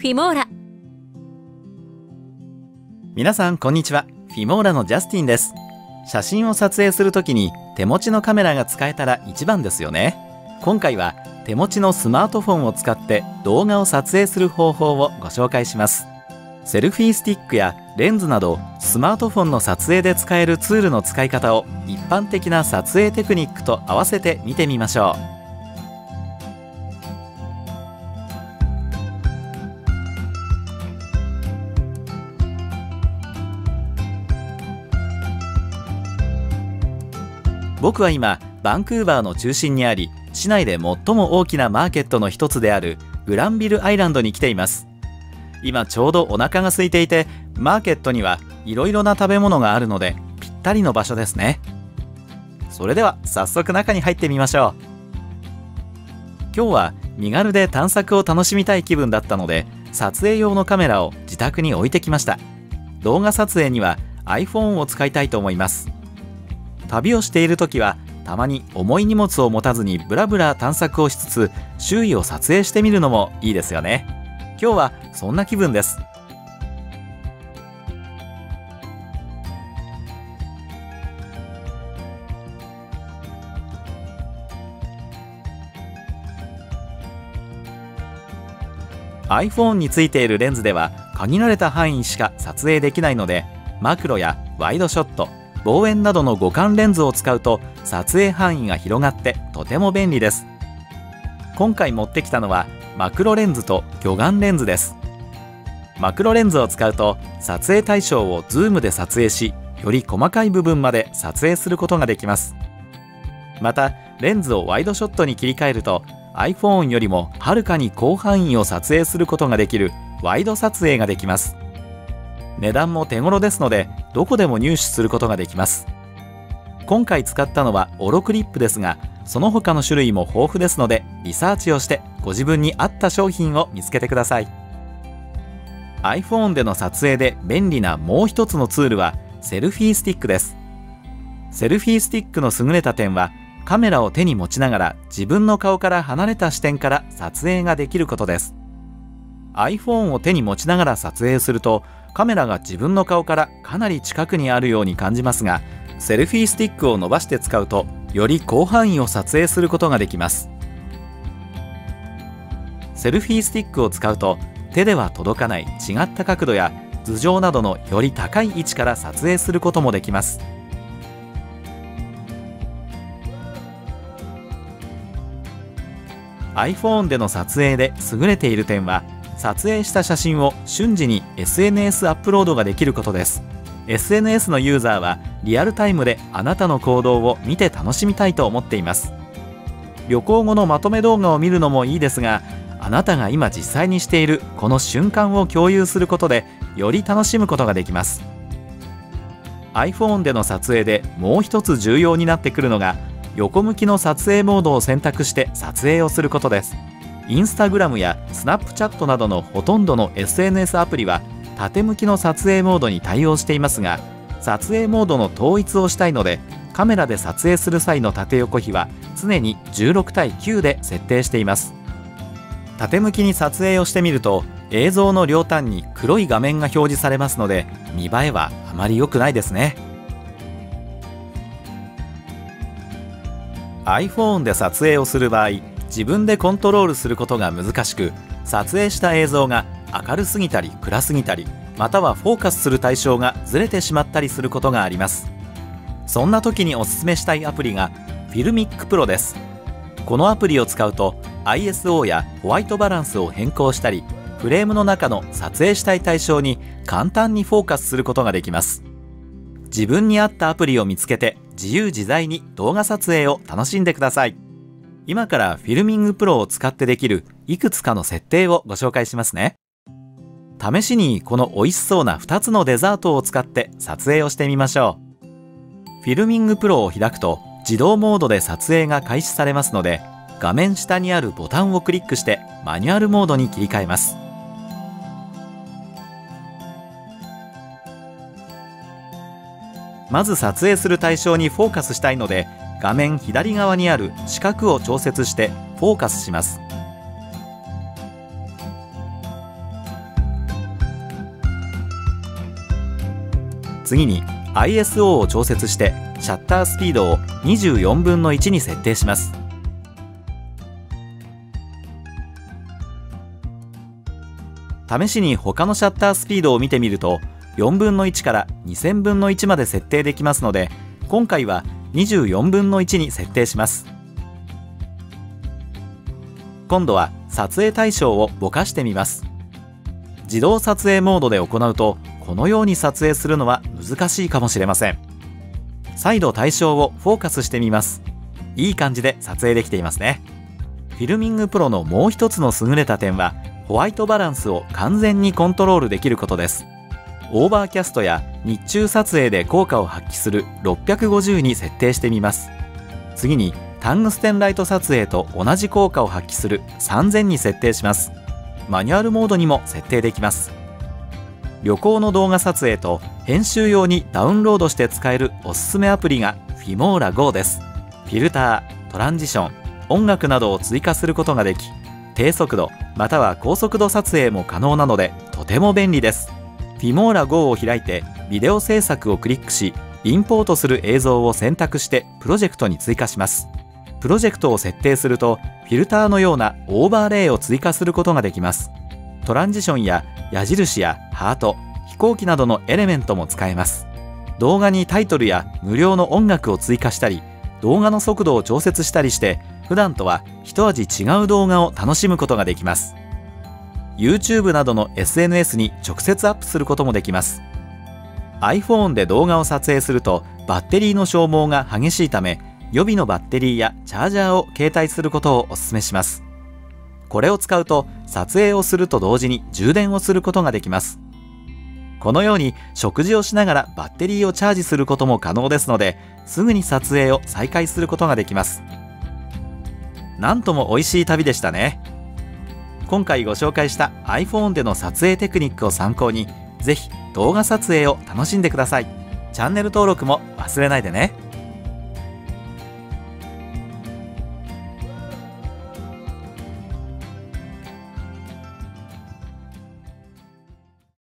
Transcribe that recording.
フィモーラ。 皆さんこんにちは。フィモーラのジャスティンです。写真を撮影するときに手持ちのカメラが使えたら一番ですよね。今回は手持ちのスマートフォンを使って動画を撮影する方法をご紹介します。セルフィースティックやレンズなどスマートフォンの撮影で使えるツールの使い方を一般的な撮影テクニックと合わせて見てみましょう。僕は今バンクーバーの中心にあり、市内で最も大きなマーケットの一つであるグランビルアイランドに来ています。今ちょうどお腹が空いていて、マーケットにはいろいろな食べ物があるのでぴったりの場所ですね。それでは早速中に入ってみましょう。今日は身軽で探索を楽しみたい気分だったので、撮影用のカメラを自宅に置いてきました。動画撮影には iPhone を使いたいと思います。旅をしている時はたまに重い荷物を持たずにブラブラ探索をしつつ周囲を撮影してみるのもいいですよね。今日はそんな気分です。iPhone についているレンズでは限られた範囲しか撮影できないので、マクロやワイドショット、望遠などの互換レンズを使うと撮影範囲が広がってとても便利です。今回持ってきたのはマクロレンズと魚眼レンズです。マクロレンズを使うと撮影対象をズームで撮影し、より細かい部分まで撮影することができます。またレンズをワイドショットに切り替えると iPhone よりもはるかに広範囲を撮影することができるワイド撮影ができます。値段も手頃ですのでどこでも入手することができます。今回使ったのはオロクリップですが、その他の種類も豊富ですのでリサーチをしてご自分に合った商品を見つけてください。 iPhone での撮影で便利なもう一つのツールはセルフィースティックです。セルフィースティックの優れた点は、カメラを手に持ちながら自分の顔から離れた視点から撮影ができることです。 iPhone を手に持ちながら撮影するとカメラが自分の顔からかなり近くにあるように感じますが、セルフィースティックを伸ばして使うとより広範囲を撮影することができます。セルフィースティックを使うと手では届かない違った角度や頭上などのより高い位置から撮影することもできます。iPhone での撮影で優れている点は、撮影した写真を瞬時に SNS アップロードができることです。 SNS のユーザーはリアルタイムであなたの行動を見て楽しみたいと思っています。旅行後のまとめ動画を見るのもいいですが、あなたが今実際にしているこの瞬間を共有することでより楽しむことができます。 iPhone での撮影でもう一つ重要になってくるのが、横向きの撮影モードを選択して撮影をすることです。インスタグラムやスナップチャットなどのほとんどの SNS アプリは縦向きの撮影モードに対応していますが、撮影モードの統一をしたいのでカメラで撮影する際の縦横比は常に16対9で設定しています。縦向きに撮影をしてみると映像の両端に黒い画面が表示されますので、見栄えはあまり良くないですね。iPhone で撮影をする場合、自分でコントロールすることが難しく、撮影した映像が明るすぎたり暗すぎたり、またはフォーカスする対象がずれてしまったりすることがあります。そんな時におすすめしたいアプリが Filmic Pro です。このアプリを使うと ISO やホワイトバランスを変更したり、フレームの中の撮影したい対象に簡単にフォーカスすることができます。自分に合ったアプリを見つけて自由自在に動画撮影を楽しんでください。今からフィルミングプロを使ってできるいくつかの設定をご紹介しますね。試しにこの美味しそうな2つのデザートを使って撮影をしてみましょう。フィルミングプロを開くと自動モードで撮影が開始されますので、画面下にあるボタンをクリックしてマニュアルモードに切り替えます。まず撮影する対象にフォーカスしたいので、画面左側にある四角を調節してフォーカスします。 次に ISO を調節してシャッタースピードを24分の1に設定します。試しに他のシャッタースピードを見てみると4分の1から2000分の1まで設定できますので、今回は24分の1に設定します。今度は撮影対象をぼかしてみます。自動撮影モードで行うとこのように撮影するのは難しいかもしれません。再度対象をフォーカスしてみます。いい感じで撮影できていますね。フィルミングプロのもう一つの優れた点はホワイトバランスを完全にコントロールできることです。オーバーキャストや日中撮影で効果を発揮する650に設定してみます。次にタングステンライト撮影と同じ効果を発揮する3000に設定します。マニュアルモードにも設定できます。旅行の動画撮影と編集用にダウンロードして使えるおすすめアプリがフィモーラ GO です。フィルター、トランジション、音楽などを追加することができ、低速度または高速度撮影も可能なのでとても便利です。フィモーラ GO を開いてビデオ制作をクリックし、インポートする映像を選択してプロジェクトに追加します。プロジェクトを設定するとフィルターのようなオーバーレイを追加することができます。トランジションや矢印やハート、飛行機などのエレメントも使えます。動画にタイトルや無料の音楽を追加したり、動画の速度を調節したりして普段とは一味違う動画を楽しむことができます。 YouTube などの SNS に直接アップすることもできます。 iPhone で動画を撮影するとバッテリーの消耗が激しいため、予備のバッテリーやチャージャーを携帯することをお勧めします。これを使うと撮影をすると同時に充電をすることができます。このように食事をしながらバッテリーをチャージすることも可能ですので、すぐに撮影を再開することができます。なんとも美味しい旅でしたね。今回ご紹介した iPhone での撮影テクニックを参考に、ぜひ動画撮影を楽しんでください。チャンネル登録も忘れないでね。